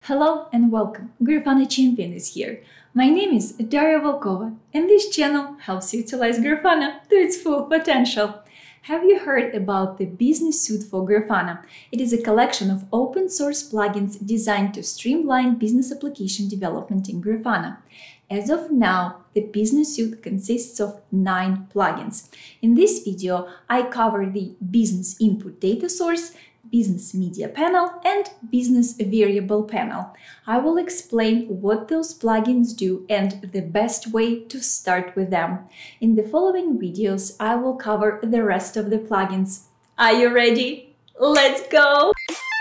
Hello and welcome! Grafana Champion is here. My name is Daria Volkova, and this channel helps you utilize Grafana to its full potential. Have you heard about the Business Suite for Grafana? It is a collection of open source plugins designed to streamline business application development in Grafana. As of now, the Business Suite consists of 9 plugins. In this video, I cover the Business Input Data Source, Business Media Panel, and Business Variable Panel. I will explain what those plugins do and the best way to start with them. In the following videos, I will cover the rest of the plugins. Are you ready? Let's go!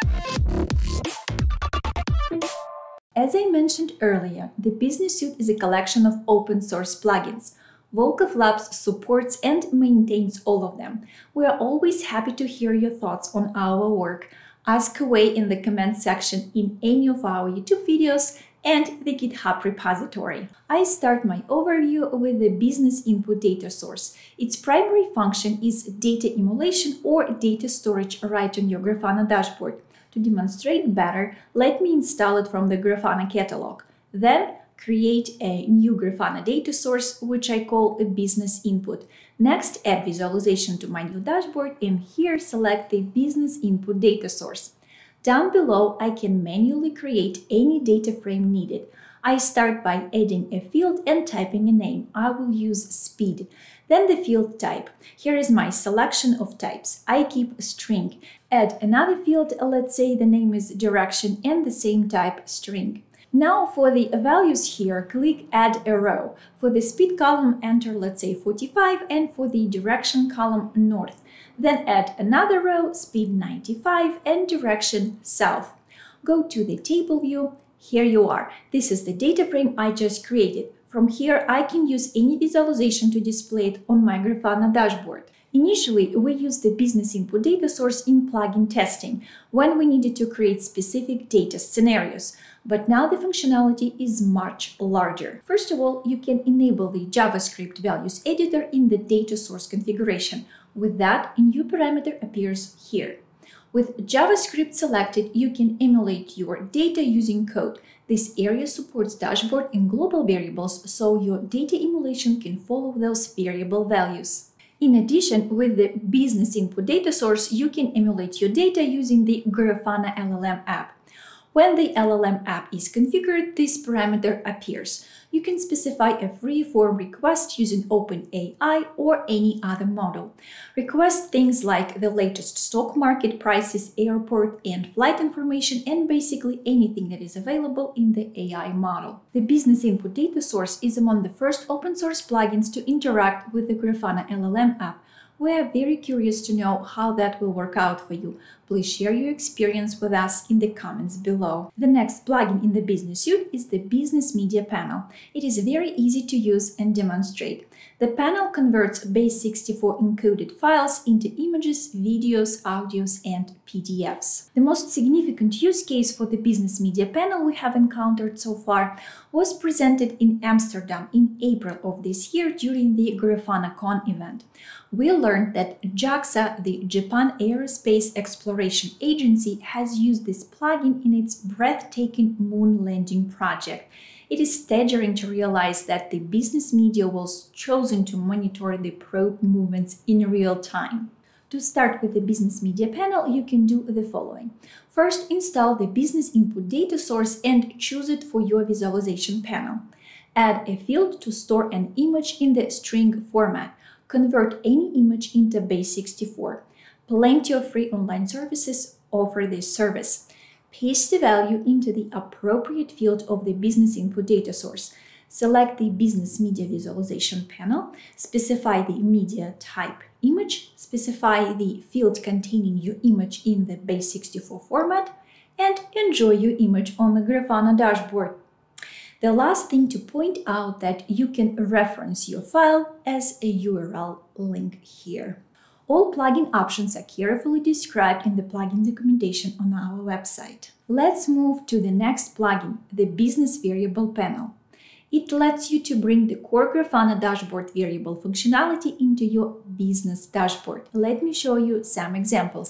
As I mentioned earlier, the Business Suite is a collection of open source plugins. Volkov Labs supports and maintains all of them. We are always happy to hear your thoughts on our work. Ask away in the comment section in any of our YouTube videos and the GitHub repository. I start my overview with the Business Input Data Source. Its primary function is data emulation or data storage right on your Grafana dashboard. To demonstrate better, let me install it from the Grafana catalog. Then create a new Grafana data source, which I call a business input. Next, add visualization to my new dashboard, and here select the business input data source. Down below, I can manually create any data frame needed. I start by adding a field and typing a name. I will use speed. Then the field type. Here is my selection of types. I keep a string. Add another field, let's say the name is direction, and the same type string. Now for the values here, click Add a row. For the speed column, enter, let's say 45, and for the direction column, north. Then add another row, speed 95, and direction south. Go to the table view. Here you are. This is the data frame I just created. From here, I can use any visualization to display it on my Grafana dashboard. Initially, we used the Business Input Data Source in plugin testing, when we needed to create specific data scenarios. But now the functionality is much larger. First of all, you can enable the JavaScript values editor in the data source configuration. With that, a new parameter appears here. With JavaScript selected, you can emulate your data using code. This area supports dashboard and global variables, so your data emulation can follow those variable values. In addition, with the Business Input Data Source, you can emulate your data using the Grafana LLM app. When the LLM app is configured, this parameter appears. You can specify a free-form request using OpenAI or any other model. Request things like the latest stock market prices, airport and flight information, and basically anything that is available in the AI model. The Business Input Data Source is among the first open-source plugins to interact with the Grafana LLM app. We are very curious to know how that will work out for you. Please share your experience with us in the comments below. The next plugin in the Business Suite is the Business Media Panel. It is very easy to use and demonstrate. The panel converts base64 encoded files into images, videos, audios, and PDFs. The most significant use case for the Business Media Panel we have encountered so far was presented in Amsterdam in April of this year during the GrafanaCon event. We learned that JAXA, the Japan Aerospace Exploration Agency, has used this plugin in its breathtaking moon landing project. It is staggering to realize that the business media was chosen to monitor the probe movements in real time. To start with the Business Media Panel, you can do the following. First, install the Business Input Data Source and choose it for your visualization panel. Add a field to store an image in the string format. Convert any image into base64. Plenty of free online services offer this service. Paste the value into the appropriate field of the Business Input Data Source. Select the Business Media Visualization panel, specify the media type image, specify the field containing your image in the base64 format, and enjoy your image on the Grafana dashboard. The last thing to point out that you can reference your file as a URL link here. All plugin options are carefully described in the plugin documentation on our website. Let's move to the next plugin, the Business Variable Panel. It lets you to bring the core Grafana dashboard variable functionality into your business dashboard. Let me show you some examples.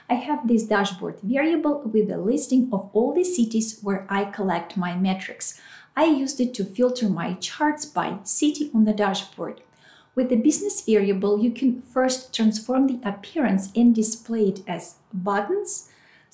I have this dashboard variable with a listing of all the cities where I collect my metrics. I used it to filter my charts by city on the dashboard. With the business variable, you can first transform the appearance and display it as buttons,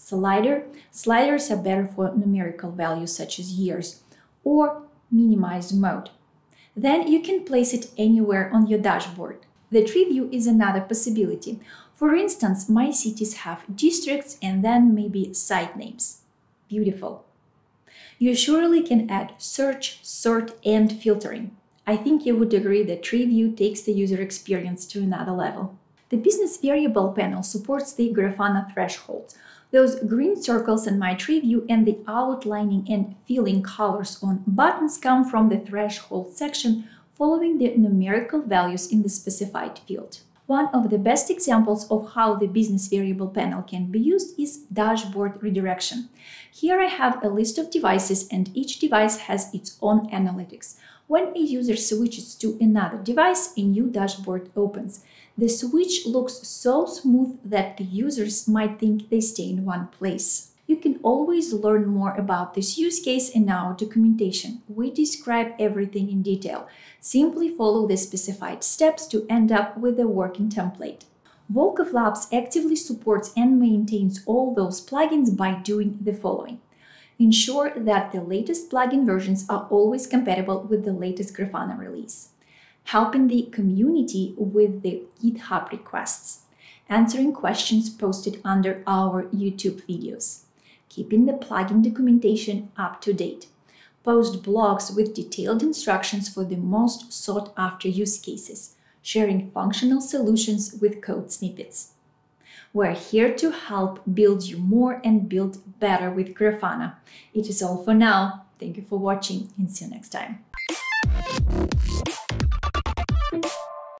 sliders are better for numerical values such as years, or minimize mode. Then you can place it anywhere on your dashboard. The tree view is another possibility. For instance, my cities have districts and then maybe site names. Beautiful. You surely can add search, sort, and filtering. I think you would agree that tree view takes the user experience to another level. The business variable panel supports the Grafana thresholds. Those green circles in my tree view and the outlining and filling colors on buttons come from the threshold section following the numerical values in the specified field. One of the best examples of how the business variable panel can be used is dashboard redirection. Here I have a list of devices and each device has its own analytics. When a user switches to another device, a new dashboard opens. The switch looks so smooth that the users might think they stay in one place. You can always learn more about this use case in our documentation. We describe everything in detail. Simply follow the specified steps to end up with a working template. Volkov Labs actively supports and maintains all those plugins by doing the following. Ensure that the latest plugin versions are always compatible with the latest Grafana release. Helping the community with the GitHub requests. Answering questions posted under our YouTube videos. Keeping the plugin documentation up to date. Post blogs with detailed instructions for the most sought-after use cases. Sharing functional solutions with code snippets. We're here to help build you more and build better with Grafana. It is all for now. Thank you for watching and see you next time.